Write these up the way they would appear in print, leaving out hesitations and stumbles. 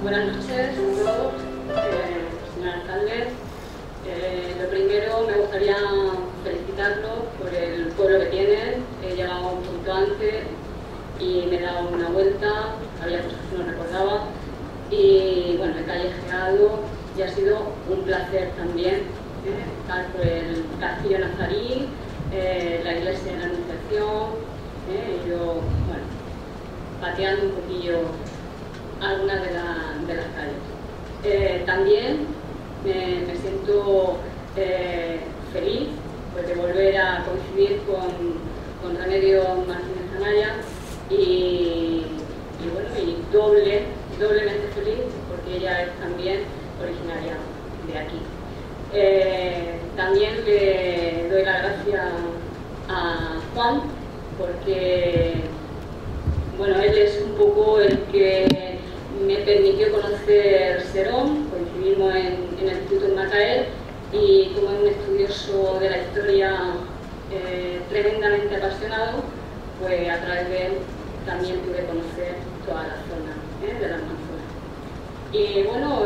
Buenas noches a todos, señor alcalde. Lo primero, me gustaría felicitarlo por el pueblo que tienen. He llegado un poquito antes y me he dado una vuelta, había cosas que no recordaba y bueno, he callejeado y ha sido un placer también estar por el Castillo Nazarí, la iglesia de la Anunciación, yo, bueno, pateando un poquillo algunas de las calles. También me siento feliz pues, de volver a coincidir con Remedios Martínez Anaya y bueno, y doblemente feliz porque ella es también originaria de aquí. También le doy las gracias a Juan porque bueno, él es un poco el que me permitió conocer Serón, coincidimos en el Instituto de Macael y como es un estudioso de la historia tremendamente apasionado, pues a través de él también pude conocer toda la zona de la Amazonas. Y bueno,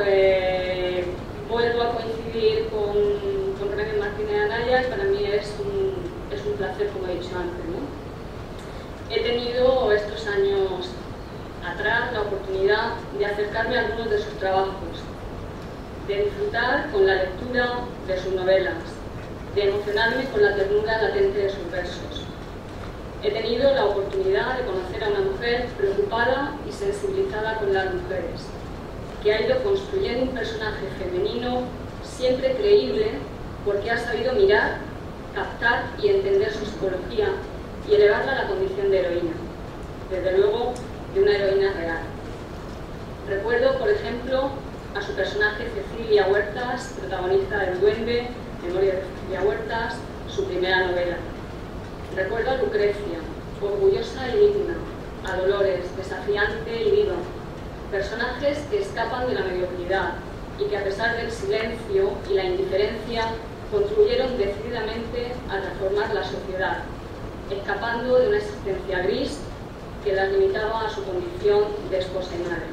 vuelvo a coincidir con Remedios Martínez Anaya y para mí es un placer, como he dicho antes, ¿no? He tenido estos años atrás la oportunidad de acercarme a algunos de sus trabajos, de disfrutar con la lectura de sus novelas, de emocionarme con la ternura latente de sus versos. He tenido la oportunidad de conocer a una mujer preocupada y sensibilizada con las mujeres, que ha ido construyendo un personaje femenino siempre creíble porque ha sabido mirar, captar y entender su psicología y elevarla a la condición de heroína, desde luego de una heroína real. Recuerdo, por ejemplo, a su personaje Cecilia Huertas, protagonista del Duende, Memoria de Cecilia Huertas, su primera novela. Recuerdo a Lucrecia, orgullosa y digna, a Dolores, desafiante y viva, personajes que escapan de la mediocridad y que a pesar del silencio y la indiferencia contribuyeron decididamente a transformar la sociedad, escapando de una existencia gris que las limitaba a su condición de esposa y madre.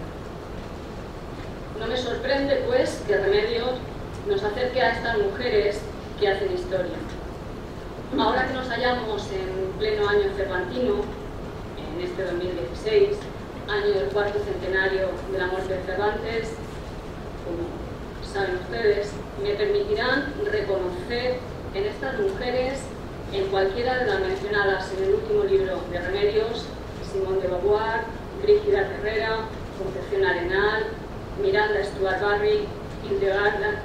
No me sorprende, pues, que Remedios nos acerque a estas mujeres que hacen historia. Ahora que nos hallamos en pleno año cervantino, en este 2016, año del cuarto centenario de la muerte de Cervantes, como saben ustedes, me permitirán reconocer en estas mujeres, en cualquiera de las mencionadas en el último libro de Remedios, Simone de Beauvoir, Brígida Herrera, Concepción Arenal, Miranda Stuart Barry, Hildegarda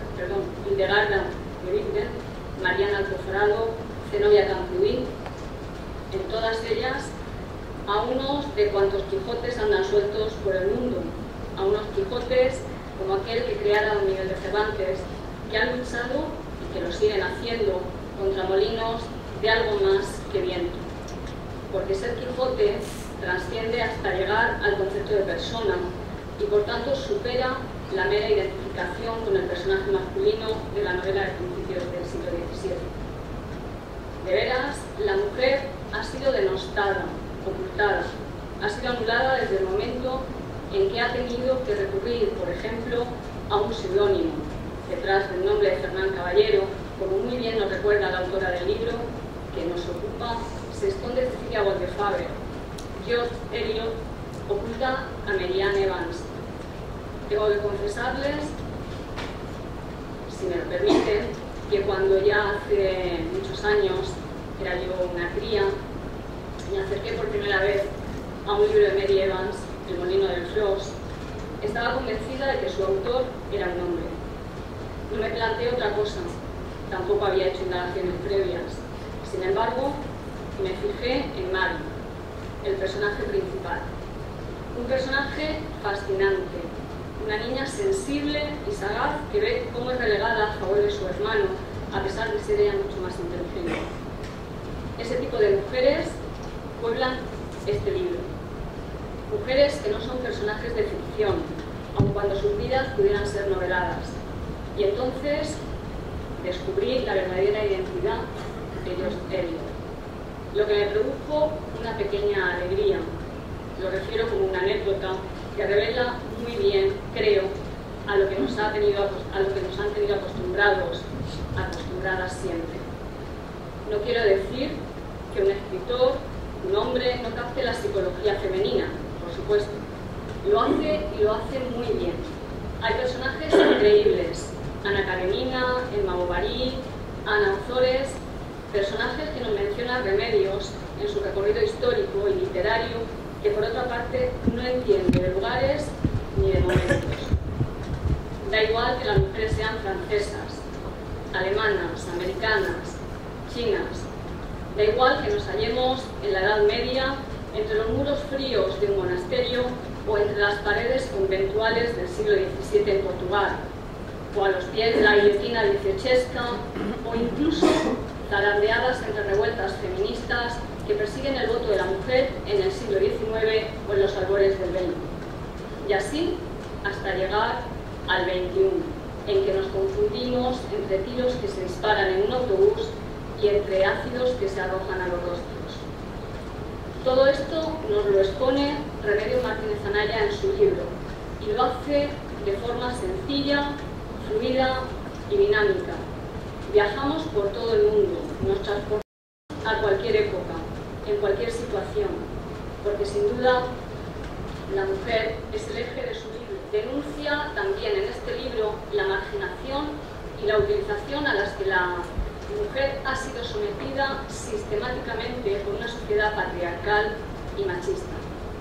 de Bingen, Mariana Alcoforado, Zenobia Camprubí, en todas ellas a unos de cuantos Quijotes andan sueltos por el mundo, a unos Quijotes como aquel que creara don Miguel de Cervantes, que han luchado y que lo siguen haciendo contra molinos de algo más que viento, porque ser Quijote trasciende hasta llegar al concepto de persona y por tanto supera la mera identificación con el personaje masculino de la novela de principios del siglo XVII. De veras, la mujer ha sido denostada, ocultada, ha sido anulada desde el momento en que ha tenido que recurrir, por ejemplo, a un seudónimo. Detrás del nombre de Fernán Caballero, como muy bien nos recuerda la autora del libro que nos ocupa, se esconde Cecilia Woltefaber. George Eliot oculta a Marianne Evans. Tengo que confesarles, si me lo permiten, que cuando ya hace muchos años era yo una cría, me acerqué por primera vez a un libro de Mary Evans, El molino del Flos, estaba convencida de que su autor era un hombre. No me planteé otra cosa, tampoco había hecho indagaciones previas. Sin embargo, me fijé en Mary, el personaje principal. Un personaje fascinante, una niña sensible y sagaz que ve cómo es relegada a favor de su hermano, a pesar de ser ella mucho más inteligente. Ese tipo de mujeres pueblan este libro. Mujeres que no son personajes de ficción, aun cuando sus vidas pudieran ser noveladas. Y entonces descubrí la verdadera identidad de George Eliot. Lo que me produjo una pequeña alegría, lo refiero como una anécdota, que revela muy bien, creo, a lo que nos han tenido acostumbradas siempre. No quiero decir que un escritor, un hombre, no capte la psicología femenina, por supuesto. Lo hace y lo hace muy bien. Hay personajes increíbles: Ana Karenina, Emma Bovary, Ana Ozores, personajes que nos mencionan Remedios en su recorrido histórico y literario, que por otra parte no entiende de lugares ni de momentos. Da igual que las mujeres sean francesas, alemanas, americanas, chinas. Da igual que nos hallemos en la Edad Media, entre los muros fríos de un monasterio o entre las paredes conventuales del siglo XVII en Portugal, o a los pies de la guillotina dieciochesca, o incluso zarandeadas entre revueltas feministas que persiguen el voto de la mujer en el siglo XIX o en los albores del XX. Y así hasta llegar al XXI, en que nos confundimos entre tiros que se disparan en un autobús y entre ácidos que se arrojan a los rostros. Todo esto nos lo expone Remedios Martínez Anaya en su libro, y lo hace de forma sencilla, fluida y dinámica. Viajamos por todo el mundo, nos transportamos a cualquier época, en cualquier situación, porque sin duda la mujer es el eje de su libro. Denuncia también en este libro la marginación y la utilización a las que la mujer ha sido sometida sistemáticamente por una sociedad patriarcal y machista.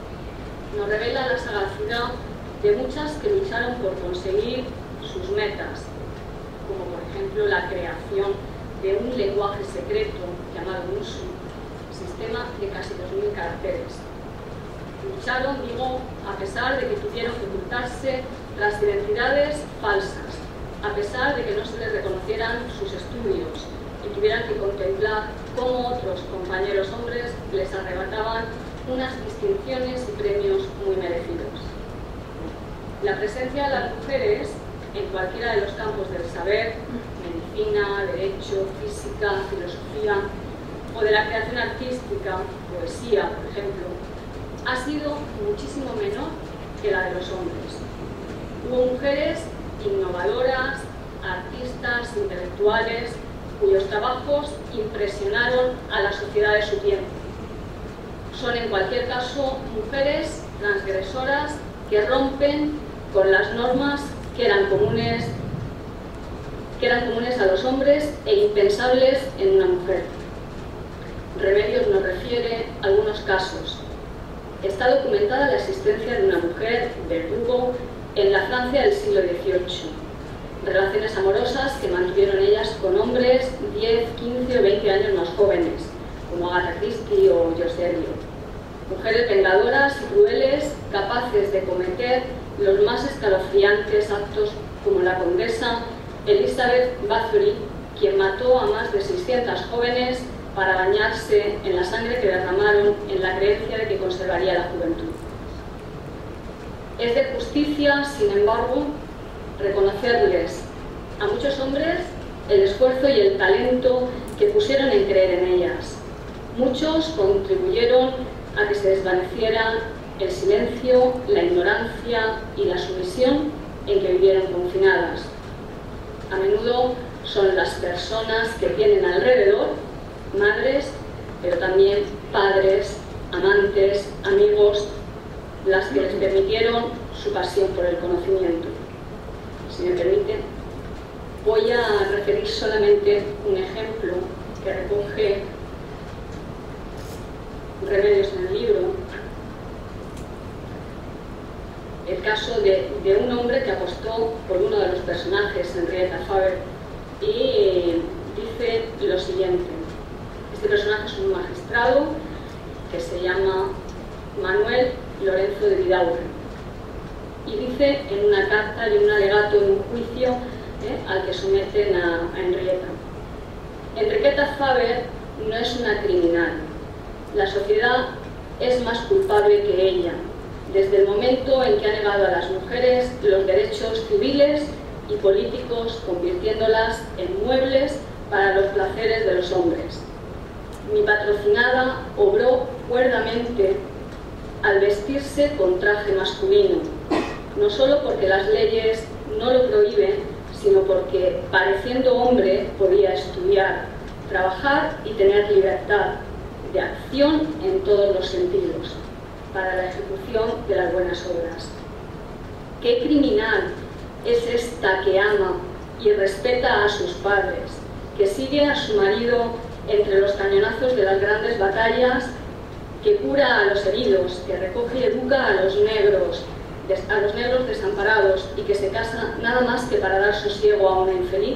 Nos revela la sagacidad de muchas que lucharon por conseguir sus metas, como por ejemplo la creación de un lenguaje secreto llamado Musu, sistema de casi 2000 caracteres. Lucharon, digo, a pesar de que tuvieron que ocultarse tras identidades falsas, a pesar de que no se les reconocieran sus estudios y tuvieran que contemplar cómo otros compañeros hombres les arrebataban unas distinciones y premios muy merecidos. La presencia de las mujeres en cualquiera de los campos del saber, medicina, derecho, física, filosofía, o de la creación artística, poesía, por ejemplo, ha sido muchísimo menor que la de los hombres. Hubo mujeres innovadoras, artistas, intelectuales, cuyos trabajos impresionaron a la sociedad de su tiempo. Son en cualquier caso mujeres transgresoras que rompen con las normas que eran comunes a los hombres e impensables en una mujer. Remedios nos refiere a algunos casos. Está documentada la existencia de una mujer verdugo en la Francia del siglo XVIII. Relaciones amorosas que mantuvieron ellas con hombres 10, 15 o 20 años más jóvenes, como Agatha Christie o George Eliot. Mujeres vengadoras y crueles, capaces de cometer los más escalofriantes actos, como la condesa Elizabeth Bathory, quien mató a más de 600 jóvenes para bañarse en la sangre que derramaron en la creencia de que conservaría la juventud. Es de justicia, sin embargo, reconocerles a muchos hombres el esfuerzo y el talento que pusieron en creer en ellas. Muchos contribuyeron a que se desvaneciera el silencio, la ignorancia y la sumisión en que vivieron confinadas. A menudo son las personas que tienen alrededor madres, pero también padres, amantes, amigos, las que les permitieron su pasión por el conocimiento. Si me permiten, voy a referir solamente un ejemplo que recoge Remedios en el libro, el caso de un hombre que apostó por uno de los personajes, Henrietta Faber, y dice lo siguiente. Este personaje es un magistrado que se llama Manuel Lorenzo de Vidaurre, y dice en una carta y un alegato en un juicio al que someten a Henrietta: Henrietta Faber no es una criminal. La sociedad es más culpable que ella, desde el momento en que ha negado a las mujeres los derechos civiles y políticos, convirtiéndolas en muebles para los placeres de los hombres. Mi patrocinada obró cuerdamente al vestirse con traje masculino, no solo porque las leyes no lo prohíben, sino porque, pareciendo hombre, podía estudiar, trabajar y tener libertad de acción en todos los sentidos, para la ejecución de las buenas obras. ¿Qué criminal es esta que ama y respeta a sus padres, que sigue a su marido entre los cañonazos de las grandes batallas, que cura a los heridos, que recoge y educa a los negros desamparados y que se casa nada más que para dar sosiego a una infeliz?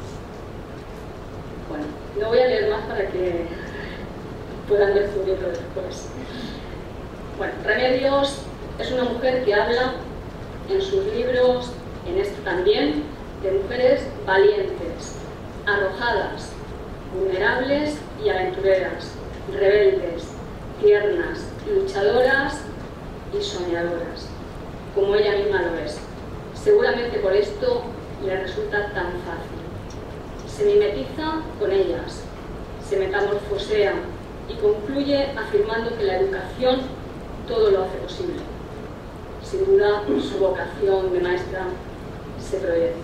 Bueno, no voy a leer más para que puedan descubrirlo después. Bueno, Remedios es una mujer que habla en sus libros, en este también, de mujeres valientes, arrojadas, vulnerables y aventureras, rebeldes, tiernas, luchadoras y soñadoras, como ella misma lo es. Seguramente por esto le resulta tan fácil. Se mimetiza con ellas, se metamorfosea y concluye afirmando que la educación todo lo hace posible. Sin duda, su vocación de maestra se proyecta.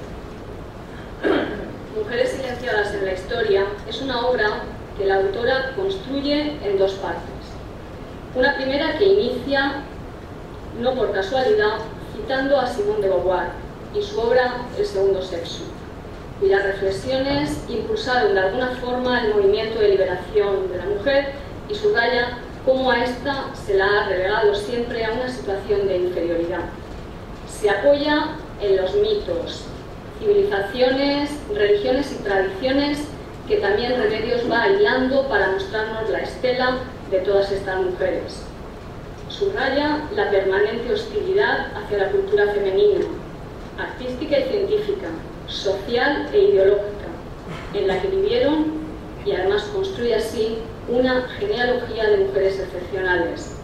Mujeres silenciadas en la historia es una obra que la autora construye en dos partes. Una primera que inicia, no por casualidad, citando a Simone de Beauvoir y su obra El segundo sexo, cuyas reflexiones impulsaron de alguna forma el movimiento de liberación de la mujer, y subraya cómo a esta se la ha relegado siempre a una situación de inferioridad. Se apoya en los mitos, civilizaciones, religiones y tradiciones que también Remedios va hilando para mostrarnos la estela de todas estas mujeres. Subraya la permanente hostilidad hacia la cultura femenina, artística y científica, social e ideológica, en la que vivieron, y además construye así una genealogía de mujeres excepcionales.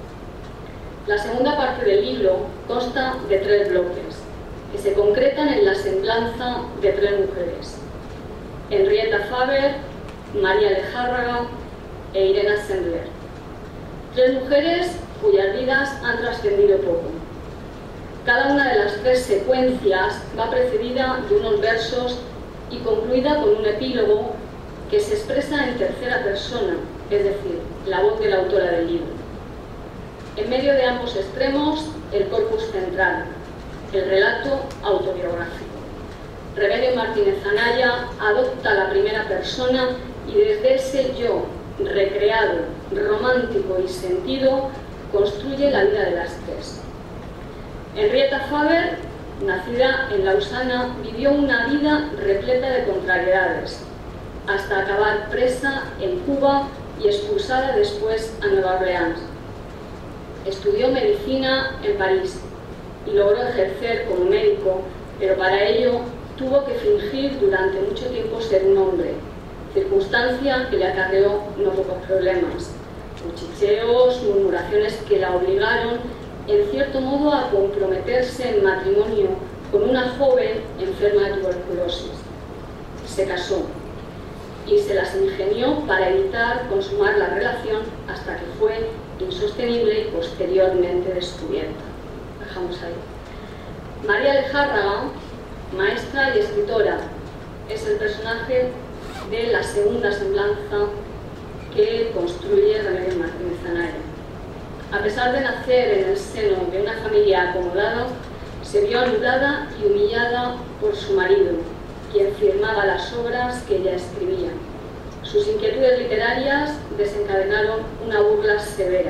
La segunda parte del libro consta de 3 bloques, que se concretan en la semblanza de 3 mujeres: Henrietta Faber, María Lejárraga e Irena Sendler. 3 mujeres cuyas vidas han trascendido poco. Cada una de las 3 secuencias va precedida de unos versos y concluida con un epílogo que se expresa en tercera persona, es decir, la voz de la autora del libro. En medio de ambos extremos, el corpus central, el relato autobiográfico. Remedios Martínez Anaya adopta la primera persona y desde ese yo, recreado, romántico y sentido, construye la vida de las 3. Henrietta Faber, nacida en Lausana, vivió una vida repleta de contrariedades, hasta acabar presa en Cuba y expulsada después a Nueva Orleans. Estudió medicina en París y logró ejercer como médico, pero para ello tuvo que fingir durante mucho tiempo ser un hombre, circunstancia que le acarreó no pocos problemas, cuchicheos, murmuraciones que la obligaron, en cierto modo, a comprometerse en matrimonio con una joven enferma de tuberculosis. Se casó y se las ingenió para evitar consumar la relación hasta que fue insostenible y posteriormente descubierta. Dejamos ahí. María Lejárraga, maestra y escritora, es el personaje de la segunda semblanza que construye Remedios Martínez Anaya. A pesar de nacer en el seno de una familia acomodada, se vio anulada y humillada por su marido, quien firmaba las obras que ella escribía. Sus inquietudes literarias desencadenaron una burla severa.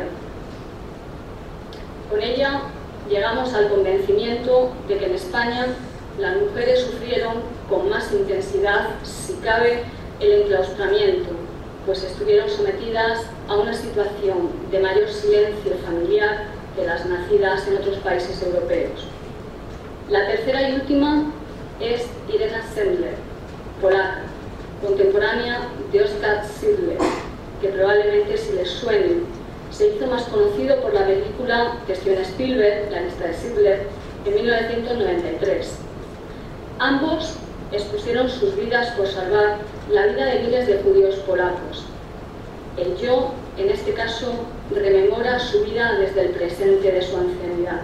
Con ella llegamos al convencimiento de que en España las mujeres sufrieron con más intensidad, si cabe, el enclaustramiento, pues estuvieron sometidas a una situación de mayor silencio familiar que las nacidas en otros países europeos. La tercera y última es Irena Sendler, polaca, contemporánea de Oskar Schindler, que probablemente, si les suene, se hizo más conocido por la película de Steven Spielberg, La lista de Schindler, en 1993. Ambos expusieron sus vidas por salvar la vida de miles de judíos polacos. El yo en este caso, rememora su vida desde el presente de su ancianidad.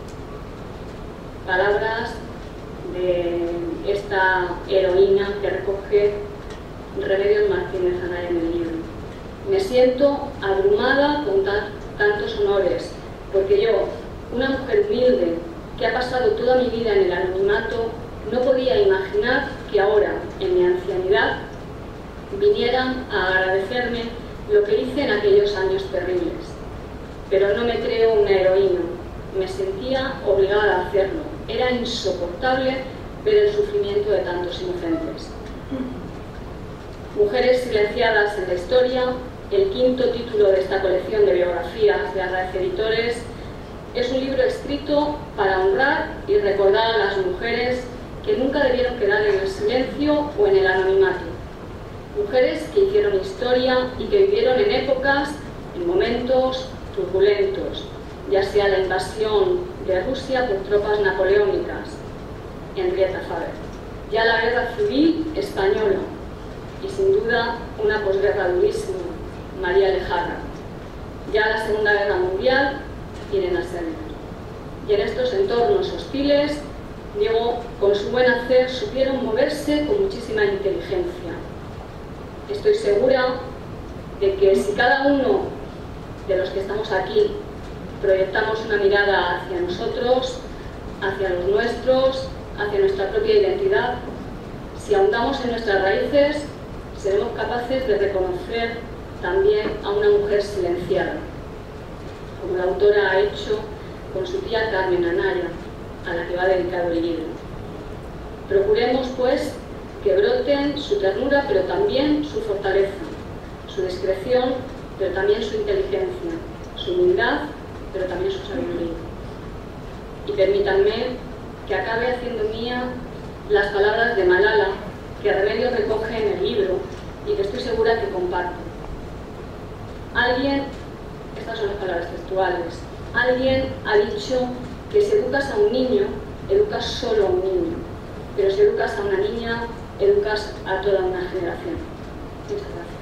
Palabras de esta heroína que recoge Remedios Martínez Anaya en el libro. Me siento abrumada con tantos honores, porque yo, una mujer humilde que ha pasado toda mi vida en el anonimato, no podía imaginar que ahora, en mi ancianidad, vinieran a agradecerme lo que hice en aquellos años terribles. Pero no me creo una heroína, me sentía obligada a hacerlo. Era insoportable ver el sufrimiento de tantos inocentes. Mujeres silenciadas en la historia, el quinto título de esta colección de biografías de Arraiz Editores, es un libro escrito para honrar y recordar a las mujeres que nunca debieron quedar en el silencio o en el anonimato. Mujeres que hicieron historia y que vivieron en épocas, en momentos turbulentos, ya sea la invasión de Rusia por tropas napoleónicas, Henrietta Fabr, ya la guerra civil española y sin duda una posguerra durísima, María Lejarra, ya la Segunda Guerra Mundial, Irene Serra. Y en estos entornos hostiles, Diego, con su buen hacer, supieron moverse con muchísima inteligencia. Estoy segura de que si cada uno de los que estamos aquí proyectamos una mirada hacia nosotros, hacia los nuestros, hacia nuestra propia identidad, si ahondamos en nuestras raíces, seremos capaces de reconocer también a una mujer silenciada, como la autora ha hecho con su tía Carmen Anaya, a la que va dedicado el libro. Procuremos, pues, que broten su ternura, pero también su fortaleza, su discreción, pero también su inteligencia, su humildad, pero también su sabiduría. Y permítanme que acabe haciendo mía las palabras de Malala, que Remedios recoge en el libro y que estoy segura que comparto. Estas son las palabras textuales, alguien ha dicho que si educas a un niño, educas solo a un niño, pero si educas a una niña, educas a toda una generación. Muchas gracias.